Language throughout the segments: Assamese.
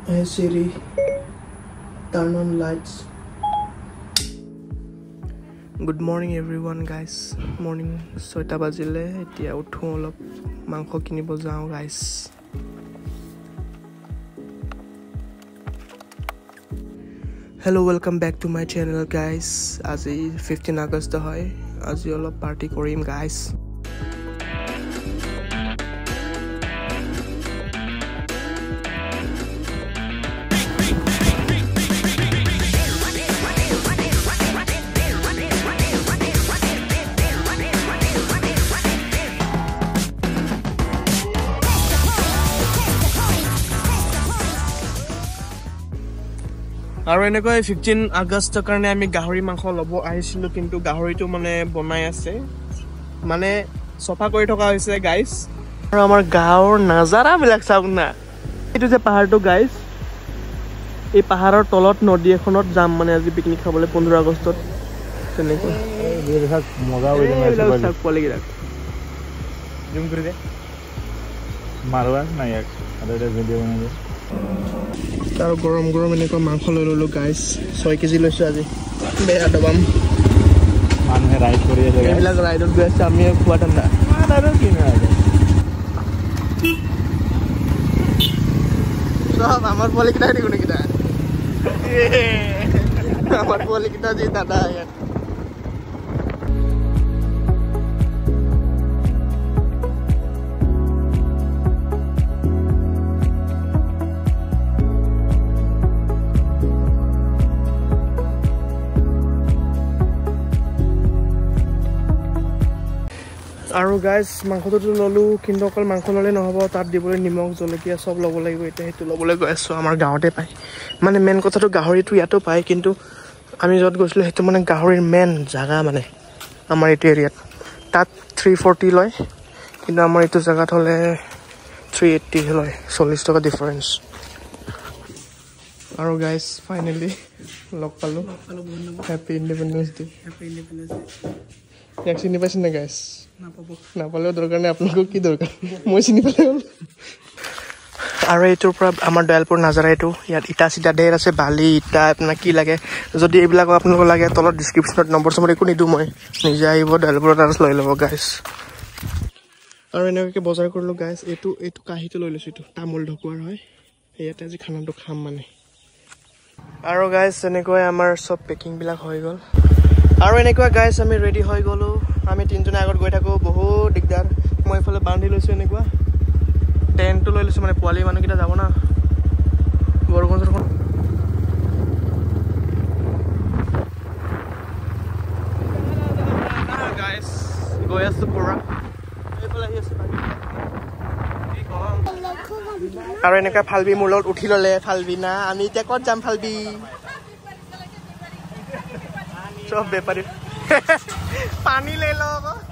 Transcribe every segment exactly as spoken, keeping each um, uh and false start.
Hey Siri, turn on lights. Good morning everyone guys. Morning ছয়টা বাজিলে এতিয়া উঠো অলপ মাংস কিনিব যাও guys. Hello, welcome back to my channel guys. আজি fifteen August হয়. আজি অলপ পাৰ্টি কৰিম guys. আৰু এনেকৈ fifteen আগষ্টৰ কাৰণে আমি গাহৰি মাংস লব আহিছিলো কিন্তু গাহৰিটো মানে বনাই আছে মানে সফা কৰি থকা হৈছে গাইস আৰু আমাৰ গাঁৱৰ নজাৰা বিলাক চাওক না এটো যে পাহাৰটো গাইস এই পাহাৰৰ তলত নদী এখনত যাম মানে আজি পিকনিক খাবলৈ fifteen আগষ্টত তেনেকৈ এই দেখাক মজা হৈ আছে চাওক পলিগিৰা জুম কৰি দে মাৰবা নাই এক আৰু এটা ভিডিও বনাই তার গরম গরম এনেকুৱা মাংস লৈ ললো গাইস six কেজি লৈছো আজি বেয়া দবাম মানুহে রাইড কৰি আছে এইবিলাক রাইডত গৈ আছে আমি খোৱা ঠাণ্ডা আৰু কি নাই সব আমার পলি কিটা দি কোনে কিটা আমার পলি কিটা দি দাদা ইয়াত আৰু গাইস মাংসটো ললো কিন্তু অকল মাংস ললে নহব তাত দিবলৈ নিমখ জলকীয়া সব লব লাগিব এটা হেতু লবলৈ গৈ আছো আমাৰ গাঁৱতে পায় মানে মেন কথাটো গাহৰিটো ইয়াতো পায় কিন্তু আমি যত গৈছিলো হেতু মানে গাহৰিৰ মেন জাগা মানে আমাৰ এই এৰিয়াত তাত three forty লয় কিন্তু আমাৰ এইটো জাগাত হলে three eighty লয় forty টকা ডিফাৰেন্স আৰু গাইস ফাইনালি লগ পালো happy independence day happy independence day এক চিনি পাইছেন না গাইস না পাবো না পালেও দরকার নেই আপনাদের কি দরকার মই চিনি পালে হল আৰু এইটোৰ পৰা আমাৰ দয়ালপুৰ নাজাৰা এইটো ইয়াত ইটা সিটা ঢেৰ আছে বালি ইটা আপোনাৰ কি লাগে যদি এইবিলাক আপোনালোক লাগে তলত ডেসক্ৰিপচনত নম্বৰ নম্বৰ একো নিদু মই নিজে আহিব দয়ালপুৰৰ তাত লৈ ল'ব গাইস আৰু এনেকৈ বজাৰ কৰিলো গাইস এইটো এইটো কাহিটো লৈ লৈছো এইটো তামোল ঢকুৱাৰ হয় ইয়াতে আজি খানাটো খাম মানে আৰু গাইস এনেকৈ আমাৰ সব পেকিং বিলাক হৈ গল আৰু এনেকুৱা গাইস আমি ৰেডি হৈ গলো আমি তিনজনে আগত গৈ থাকো বহুত দিগদাৰ মই ফলে বান্ধি লৈছো এনেকুৱা টেন্টটো লৈ লৈছো মানে পোৱালি মানুহ কিটা যাব না বৰগঞ্জ ৰখন গাইস গৈ আছো পুৰা এইফালে আহি আছে আৰু এনেকুৱা ফালবি মোৰ লগত উঠি ললে ফালবি না আমি এতিয়া ক'ত যাম ফালবি সব বেপাৰী পানী লৈ ল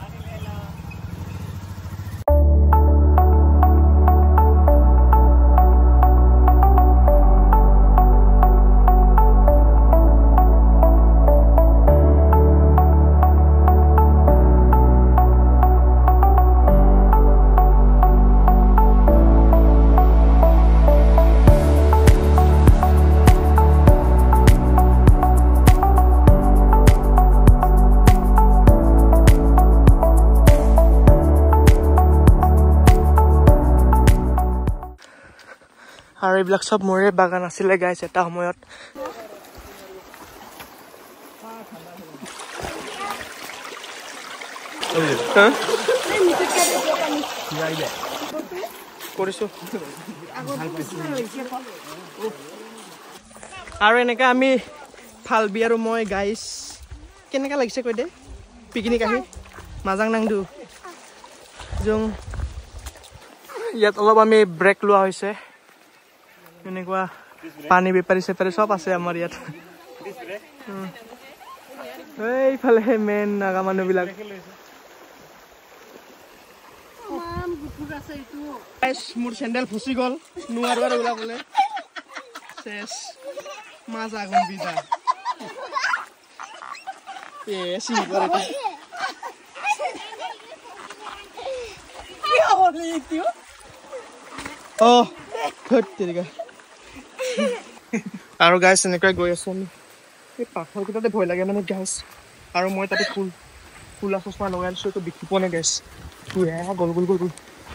আৰু এইবিলাক সব মোৰে বাগান আছিলে গাইস এটা সময়ত কৰিছো আৰু এনেকা আমি ফালবি আৰু মই গাইস কেনেকা লাগিছে কৈ দে পিকনিক আহি মাজাং নাংদু জং ইয়াত অলপ আমি ব্ৰেক লোৱা হৈছে এনেকুৱা পানী বেপাৰী সেপাৰী সব আছে আমাৰ ইয়াত এইফালে মেন নাগা মানুহ বিলাক মোৰ চেন্ডেল ফচি গল নোৱাৰো আৰু ওলাবলে শেষ মাছ আগুন বিদা এ চিনি কৰে কি হ'ল এইটো Oh, good, there you go. আৰু গাইছ এনেকৈ গৈ আছোঁ আমি এই পাথৰকেইটাতে ভয় লাগে মানে গাইছ আৰু মই তাতে ফুল ফুলা চচমা লগাই আছোঁ এইটো দেখি পোৱা নাই গাইছ তোৰ এয়া গল গল গল গল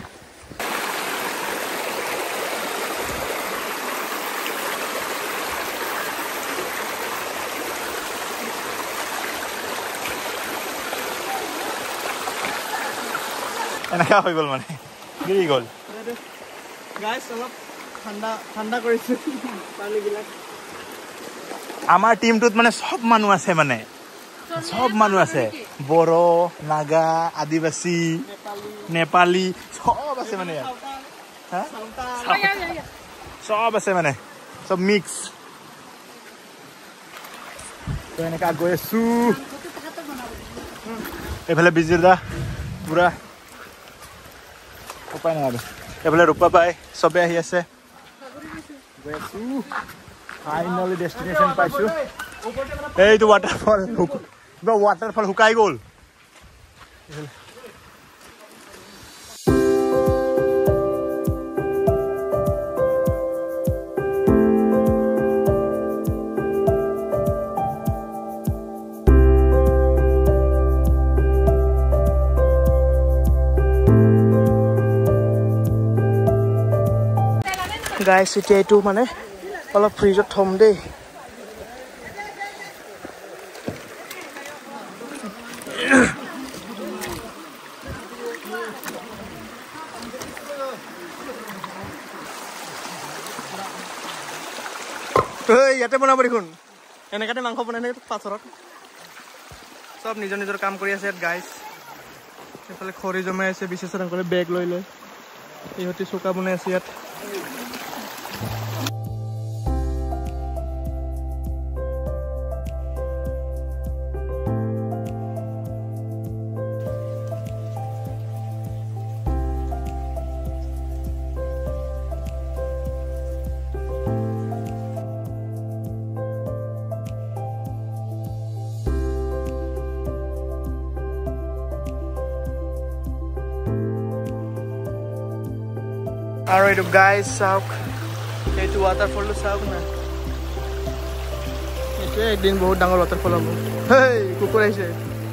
এনেকা হৈ গ'ল মানে গিৰি গ'ল গাইছ অলপ ঠাণ্ডা ঠাণ্ডা কৰিছোঁ পানীবিলাক আমাৰ টিমটোত মানে সব মানুহ আছে মানে সব মানুহ আছে বড়ো নাগা আদিবাসী নেপালী সব আছে মানে সব আছে মানে সব মিক্স তো এনেকা গৈ আছো এইফালে বিজিৰ দা পুৰা উপায় নাই আৰু এইফালে ৰূপা পাই চবে আহি আছে গৈ আছো ফাইনালি ডেষ্টিনেশ্যন পাইছো এইটো ৱাটাৰফল ৱাটাৰফল শুকাই গ'ল গাইছ এতিয়া এইটো মানে অলপ ফ্ৰিজত থম দেই ইয়াতে বনাব দেখোন এনেকাতে মাংস বনাই থাকে পাথৰত চব নিজৰ নিজৰ কাম কৰি আছে ইয়াত গাইছ এইফালে খৰি জমাই আছে বিশেষ সকলে বেগ লৈ লৈ ইহঁতে চৌকা বনাই আছে ইয়াত আৰু এইটো গাইছ চাওক এইটো ৱাটাৰফলটো চাওক না এইটোৱে একদিন বহুত ডাঙৰ ৱাটাৰফল হ'ব হেই কুকুৰ আহিছে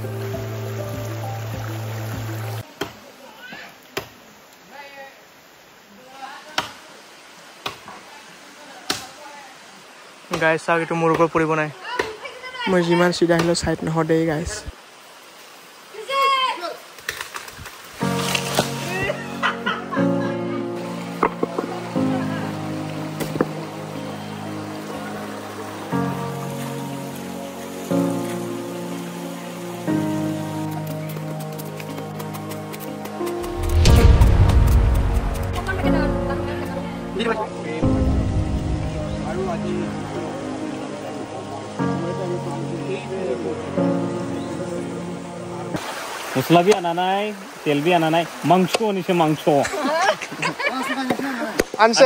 গাইছ চাওক এইটো মোৰ ওপৰত পৰিব নাই মই যিমান চিধা আহিলেও চাইড নহয় দেই গাইছ মছলা भी आना নাই তেল भी आना নাই মাংস আনিছে মাংস আনছে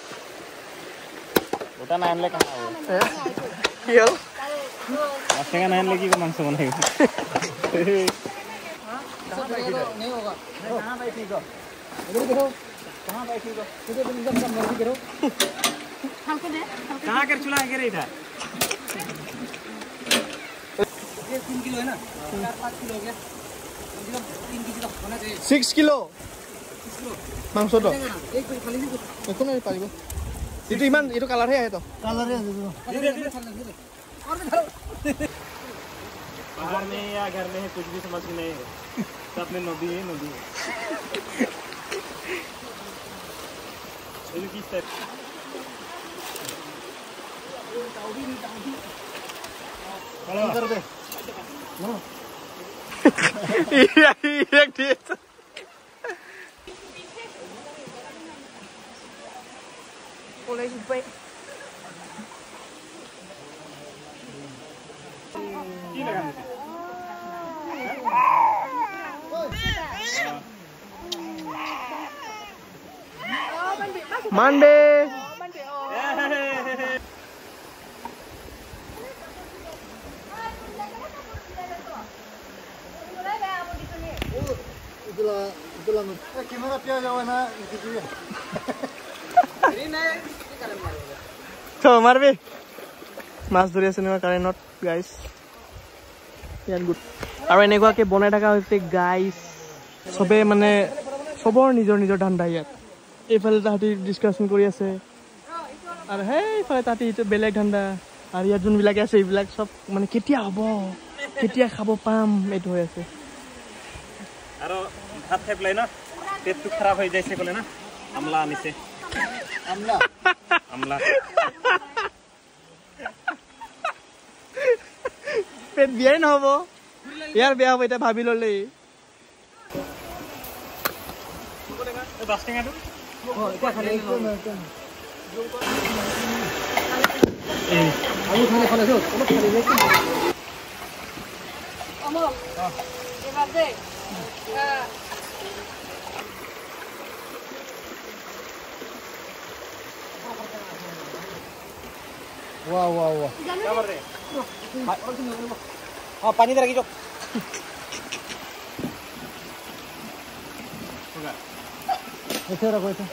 ওটা না আনলে কেন হবে কি হল আজকে না আনলে কি মাংস বানাই नहीं होगा कहां बैठी को इधर देखो कहां बैठी को तुझे तुम एकदम मर्जी करो हमको दे कहां कर चुला के रे इधर ये तीन किलो है ना चार पाँच किलो हो गया तीन किलो होना चाहिए सिक्स किलो किलो मांस तो एक खाली একো নাই পাৰিব এইটো ইমান এইটো কালাৰহে আহে তো कालर है धीरे धीरे धीरे और भी धरो बाहर में या घर में है कुछ भी समझ में नहीं है सब में नदी है नदी है किस टाइप कर दे नो एक ठीक Oleh baik. Mande. itulah itulah eh gimana dia jawana gitu ya ini naik তো মাৰবি মাছ ধৰি আছে নহয় কাৰেণ্টত গাইছ ইয়াত গুড আৰু এনেকুৱাকৈ বনাই থকা হৈছে গাইছ চবে মানে চবৰ নিজৰ নিজৰ ধান্দা ইয়াত এইফালে তাহাঁতি ডিছকাশ্যন কৰি আছে আৰু সেইফালে তাহাঁতি এইটো বেলেগ ধান্দা আৰু ইয়াত যোনবিলাকে আছে এইবিলাক চব মানে কেতিয়া হ'ব কেতিয়া খাব পাম এইটো হৈ আছে আৰু ভাত খাই পেলাই না পেটটো খাৰাপ হৈ যাইছে ক'লে না আমলা আনিছে আমলা আমলা পেট বিয়াই নহ'ব ইয়াৰ বেয়া হ'ব এতিয়া ভাবি ল'লেই वाह वाह वाह क्या कर रहे हैं हाँ पानी इधर रखिए ऐसे रखो ऐसे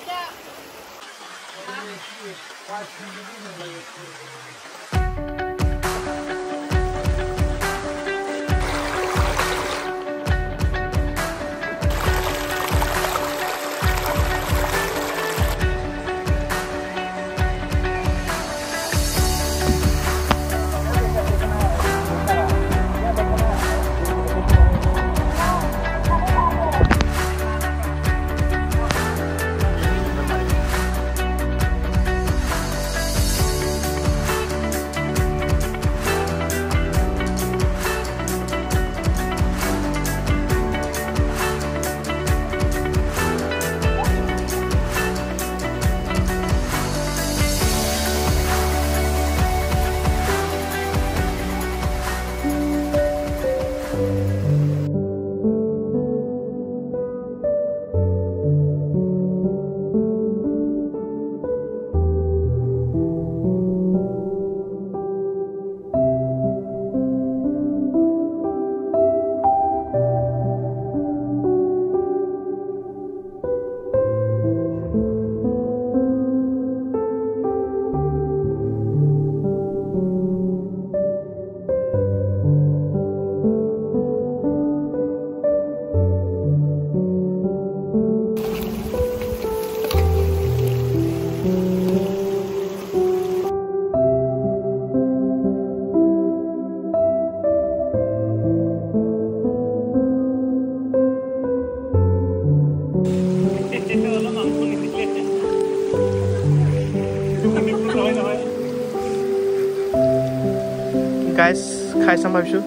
গাইছ খাই চাম ভাবিছোঁ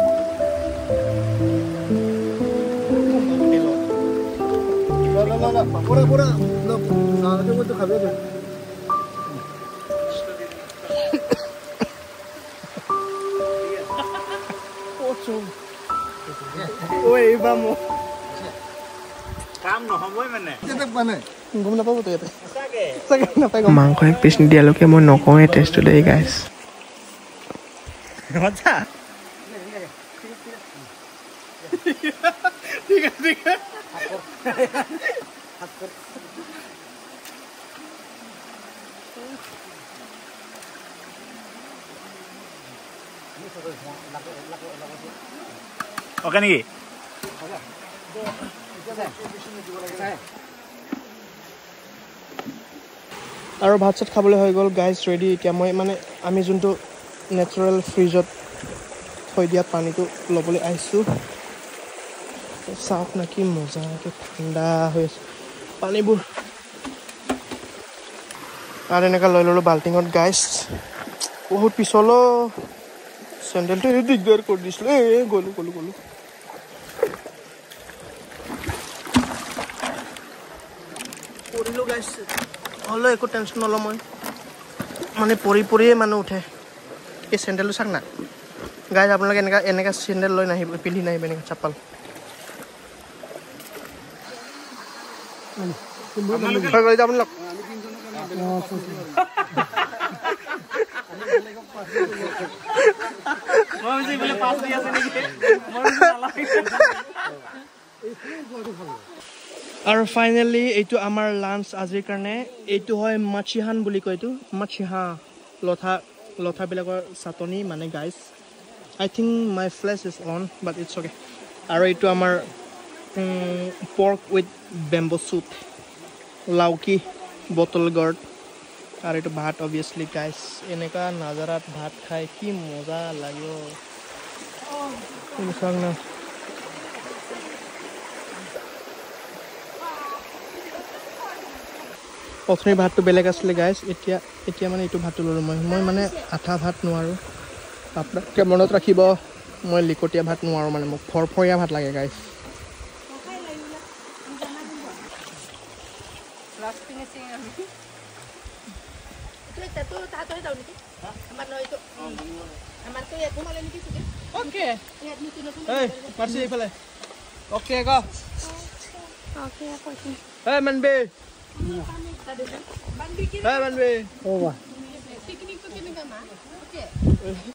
গম নাপাব তো ইয়াতে মাংস এক পিচ নিদিয়ালৈকে মই নকওঁৱে টেষ্টটো দেই গাইছ মজা ঠিক আছে ঠিক আছে ওকে নেকি আৰু ভাত চাত খাবলৈ হৈ গ'ল গাইজ ৰেডি এতিয়া মই মানে আমি যোনটো নেচাৰেল ফ্ৰিজত থৈ দিয়া পানীটো ল'বলৈ আহিছোঁ চাওক না কি মজাকৈ ঠাণ্ডা হৈ আছে পানীবোৰ আৰু এনেকৈ লৈ ল'লোঁ বাল্টিঙত গাইজ বহুত পিছলো চেণ্ডেলটো দিগদাৰ কৰি দিছিলোঁ এই গ'লোঁ গ'লোঁ গ'লোঁ পৰিলোঁ গাইজ হ'লেও একো টেনশ্যন নলওঁ মই মানে পৰি পৰিয়ে মানুহ উঠে এই চেণ্ডেলটো চাওক না গাইজ আপোনালোকে এনেকুৱা এনেকুৱা চেণ্ডেল লৈ নাহিব পিন্ধি নাহিব এনেকুৱা চাপ্পাল হৈ যাব আপোনালোক আৰু ফাইনেলি এইটো আমাৰ লাঞ্চ আজিৰ কাৰণে এইটো হয় মাছিহান বুলি কয় এইটো মাছিহা লথা লথাবিলাকৰ চাটনি মানে guys I think my flash is on but it's okay আৰু এইটো আমাৰ পৰ্ক উইথ বেম্বো চুট লাউকি বটল গৰ্ড আৰু এইটো ভাত অভিয়াছলি গাইজ এনেকুৱা নাজাৰাত ভাত খাই কি মজা লাগে চাওক না অথনি ভাতটো বেলেগ আছিলে গাইজ এতিয়া এতিয়া মানে এইটো ভাতটো ল'লোঁ মই মই মানে আঠা ভাত নোৱাৰোঁ আপোনালোকে মনত ৰাখিব মই লিকটীয়া ভাত নোৱাৰোঁ মানে মোক ফৰফৰীয়া ভাত লাগে গাইজ অ'কে ক Hey Manbe. Hey Manbe. Picnic to kini kama? Okay.